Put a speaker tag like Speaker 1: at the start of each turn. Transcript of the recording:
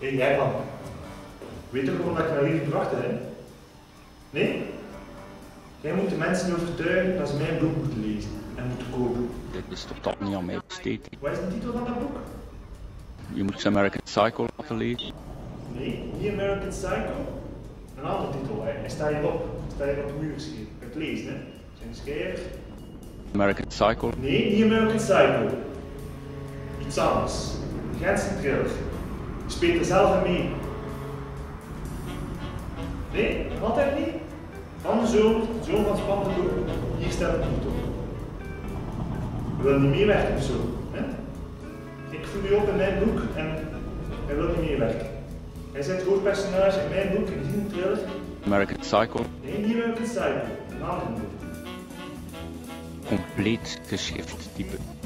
Speaker 1: Hé, jij man. Weet je waarom ik naar hier gebracht heb? Nee? Jij moet de mensen overtuigen dat ze mijn boek moeten lezen en moeten kopen.
Speaker 2: Dit is totaal niet aan mij besteed.
Speaker 1: Wat is de titel van dat boek?
Speaker 2: Je moet American Psycho laten lezen.
Speaker 1: Nee, niet American Psycho. Een andere titel, hij staat hierop. Hij staat hier op de muur geschreven. Je kunt het lezen, hè? Zijn schrijver.
Speaker 2: American Psycho.
Speaker 1: Nee, niet American Psycho. Iets anders. Gentse thriller. Je speelt er zelf aan mee. Nee, altijd niet. Van de zoon van spannende boek. Hier staat het titel. Je wil niet meewerken of zo. Hè? Ik voer u op in mijn boek en hij wil niet meewerken. Hij zit het hoofdpersonage in mijn boek, in die thriller.
Speaker 2: American Psycho.
Speaker 1: Nee, niet American Psycho. Een andere boek.
Speaker 2: Compleet geschrift type.